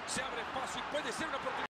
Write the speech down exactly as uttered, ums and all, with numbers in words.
Se abre espacio y puede ser una oportunidad.